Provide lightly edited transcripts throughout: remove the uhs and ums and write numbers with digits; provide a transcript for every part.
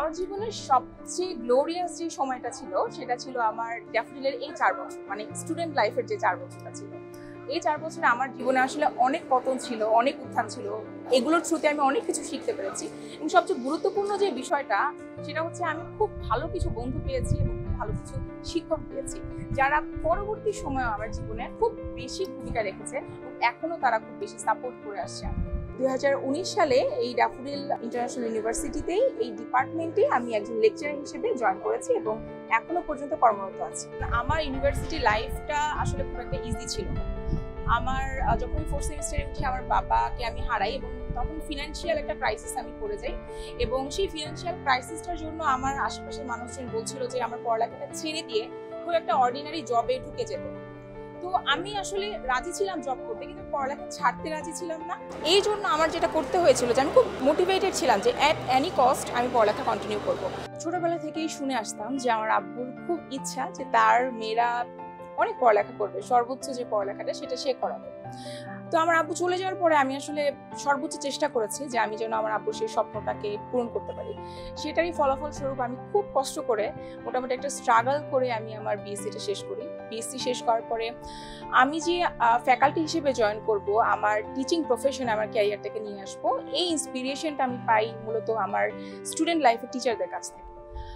আমার জীবনের সবচেয়ে গ্লোরিয়াস যে সময়টা ছিল সেটা ছিল আমার ড্যাফোডিলের এই 4 বছর, মানে স্টুডেন্ট লাইফের যে 4 বছরটা ছিল। এই 4 বছরে আমার জীবনে আসলে অনেক পতন ছিল, অনেক উত্থান ছিল। এগুলোর থ্রুতে আমি অনেক কিছু শিখতে পেরেছি এবং সবচেয়ে গুরুত্বপূর্ণ যে বিষয়টা সেটা হচ্ছে আমি খুব ভালো কিছু বন্ধু পেয়েছি এবং খুব ভালো কিছু শিক্ষক পেয়েছি, যারা পরবর্তী সময়ে আমার জীবনে খুব বেশি ভূমিকা রেখেছে এবং এখনো তারা খুব বেশি সাপোর্ট করে আসছে। 2019 সালে এই ড্যাফোডিল ইন্টারন্যাশনাল ইউনিভার্সিটিতেই এই ডিপার্টমেন্টে আমি একজন লেকচারার হিসেবে জয়েন করেছি এবং এখনো পর্যন্ত কর্মরত আছি। আমার ইউনিভার্সিটি লাইফটা আসলে খুব একটা ইজি ছিল না। আমার যখন 4th সেমিস্টারে উঠি আমার বাবাকে আমি হারাই এবং তখন ফিনান্সিয়াল একটা ক্রাইসিস আমি পড়ে যাই এবং সেই ফিনান্সিয়াল ক্রাইসিসটার জন্য আমার আশেপাশের মানুষজন বলছিল যে আমার পড়ালেখাটা ছেড়ে দিয়ে খুব একটা অর্ডিনারি জবে ঢুকে যেত। তো আমি আসলে রাজি ছিলাম জব করতে, কিন্তু পড়ালেখা ছাড়তে রাজি ছিলাম না। এই জন্য আমার যেটা করতে হয়েছিল যে আমি খুব মোটিভেটেড ছিলাম যে অ্যাট এনি কস্ট আমি পড়ালেখা কন্টিনিউ করব। ছোটবেলা থেকেই শুনে আসতাম যে আমার আব্বুর খুব ইচ্ছা যে তার মেয়েরা অনেক পড়ালেখা করবে, সর্বোচ্চ যে পড়ালেখাটা সেটা সে করাবে। তো আমার আব্বু চলে যাওয়ার পরে আমি আসলে সর্বোচ্চ চেষ্টা করেছি যে আমি যেন আমার আব্বুর সেই স্বপ্নটাকে পূরণ করতে পারি। সেটারই ফলাফল স্বরূপ আমি খুব কষ্ট করে মোটামুটি একটা স্ট্রাগল করে আমি আমার বিএসসিটা শেষ করি। বিএসসি শেষ করার পরে আমি যে ফ্যাকাল্টি হিসেবে জয়েন করব, আমার টিচিং প্রফেশনে আমার ক্যারিয়ারটাকে নিয়ে আসবো, এই ইন্সপিরেশনটা আমি পাই মূলত আমার স্টুডেন্ট লাইফের টিচারদের কাছ থেকে।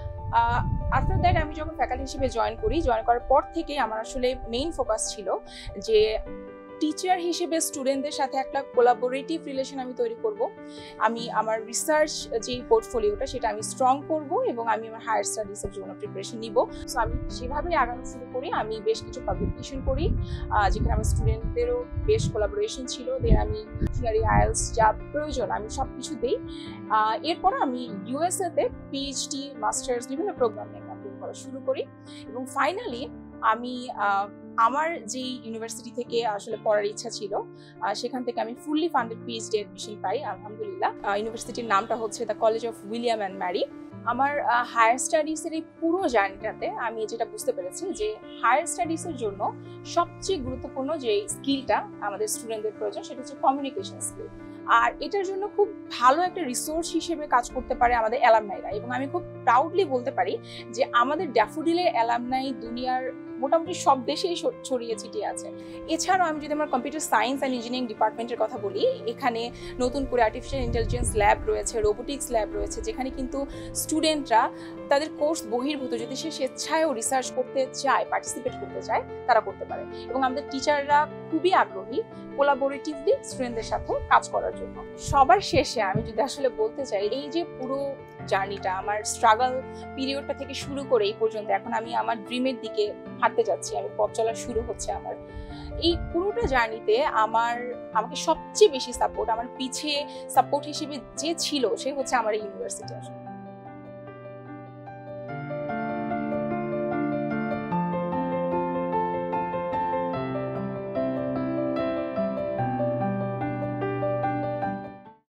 আফটার দ্যাট আমি যখন ফ্যাকাল্টি হিসেবে জয়েন করার পর থেকে আমার আসলে মেইন ফোকাস ছিল যে টিচার হিসেবে স্টুডেন্টদের সাথে একটা কোলাবোরেটিভ রিলেশন আমি তৈরি করব। আমি আমার রিসার্চ যে পোর্টফোলিওটা সেটা আমি স্ট্রং করব এবং আমি আমার হায়ার স্টাডিজের জন্য প্রিপারেশন নিব। সো আমি সেভাবেই আগানো শুরু করি। আমি বেশ কিছু পাবলিকেশন করি যেখানে আমার স্টুডেন্টদেরও বেশ কোলাবোরেশন ছিল। দেন আমি থিওরি আইএলস যা প্রয়োজন আমি সব কিছু দিই। এরপর আমি ইউএসএতে পিএইচডি মাস্টার্স বিভিন্ন প্রোগ্রামে অ্যাপ্লাই করা শুরু করি এবং ফাইনালি আমি আমার যে ইউনিভার্সিটি থেকে আসলে পড়ার ইচ্ছা ছিল সেখান থেকে আমি ফুললি ফান্ডেড পিএইচডি অ্যাডমিশন পাই আলহামদুলিল্লাহ। ইউনিভার্সিটির নামটা হচ্ছে the college of William and Mary. আমার হায়ার স্টাডিজের এই পুরো জার্নিটাতে আমি যেটা বুঝতে পেরেছি যে হায়ার স্টাডিজের জন্য সবচেয়ে গুরুত্বপূর্ণ যে স্কিলটা আমাদের স্টুডেন্টদের প্রয়োজন সেটা হচ্ছে কমিউনিকেশন স্কিল। আর এটার জন্য খুব ভালো একটা রিসোর্স হিসেবে কাজ করতে পারে আমাদের অ্যালামনাইরা এবং আমি খুব প্রাউডলি বলতে পারি যে আমাদের ড্যাফোডিলের অ্যালামনাই দুনিয়ার মোটামুটি সব দেশেই ছড়িয়ে ছিটিয়ে আছে। এছাড়াও আমি যদি আমার কম্পিউটার সায়েন্স অ্যান্ড ইঞ্জিনিয়ারিং ডিপার্টমেন্টের কথা বলি, এখানে নতুন করে আর্টিফিশিয়াল ইন্টেলিজেন্স ল্যাব রয়েছে, রোবোটিক্স ল্যাব রয়েছে, যেখানে কিন্তু স্টুডেন্টরা তাদের কোর্স বহির্ভূত যদি সে স্বেচ্ছায়ও রিসার্চ করতে চায়, পার্টিসিপেট করতে চায়, তারা করতে পারে এবং আমাদের টিচাররা খুবই আগ্রহী কোলাবোরেটিভলি স্টুডেন্টদের সাথে কাজ করার জন্য। সবার শেষে আমি যদি আসলে বলতে চাই এই যে পুরো জার্নিটা আমার স্ট্রাগল পিরিয়ডটা থেকে শুরু করে এই পর্যন্ত এখন আমি আমার ড্রিমের দিকে হাঁটতে যাচ্ছি, আমি পথ চলা শুরু হচ্ছে আমার এই পুরোটা জার্নিতে আমাকে সবচেয়ে বেশি সাপোর্ট আমার পিছে সাপোর্ট হিসেবে যে ছিল সে হচ্ছে আমার ইউনিভার্সিটি।